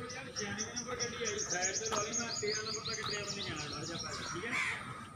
96 number ਗੱਡੀ ਆਈ side ਤੇ ਲਾ ਲਈ, ਮੈਂ 13 ਨੰਬਰ ਤੱਕ ਡਰਾਈਵਰ ਨੇ ਜਾਣਾ, ਡਰ ਜਾ ਪੈ, ਠੀਕ ਹੈ।